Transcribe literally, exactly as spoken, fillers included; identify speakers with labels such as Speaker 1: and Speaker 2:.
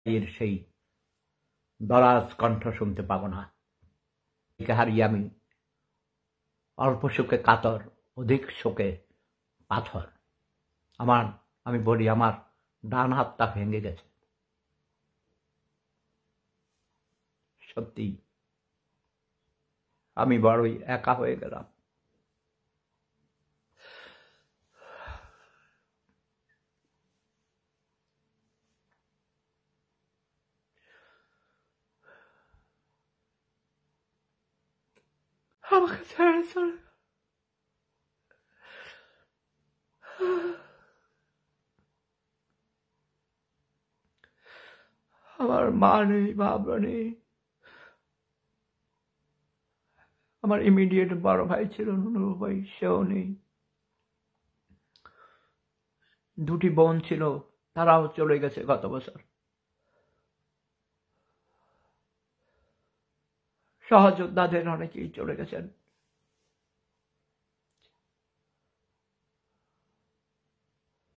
Speaker 1: এর সেই দরাজ কণ্ঠ শুনতে পাবো না। একে হারিয়ে আমি অল্প সুখে কাতর, অধিক শোকে পাথর। আমার আমি বলি আমার ডান হাতটা ভেঙে গেছে। সত্যি আমি বড়ই একা হয়ে গেলাম। আমাকে ছেড়ে চলে আমার মা নেই, বাবা নেই, আমার ইমিডিয়েট বড় ভাই ছিল নুনু ভাই, সেও নেই। দুটি বোন ছিল, তারাও চলে গেছে গত বছর। সহযোদ্ধাদের অনেকেই চলে গেছেন।